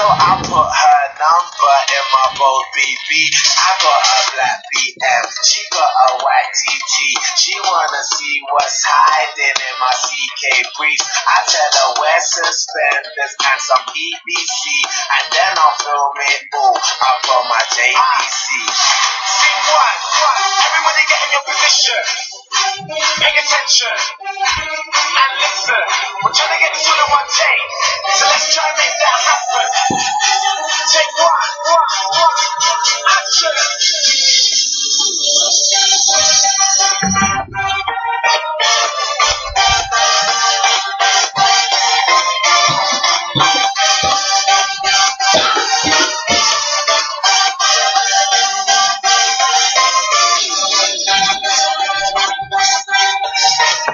So I put her number in my bold BB. I got a black BM, she got a white TT. She wanna see what's hiding in my CK briefs. I tell her wear suspenders and some EBC, and then I'll film it all up on my JVC. Scene one, everybody get in your position. Pay attention and listen.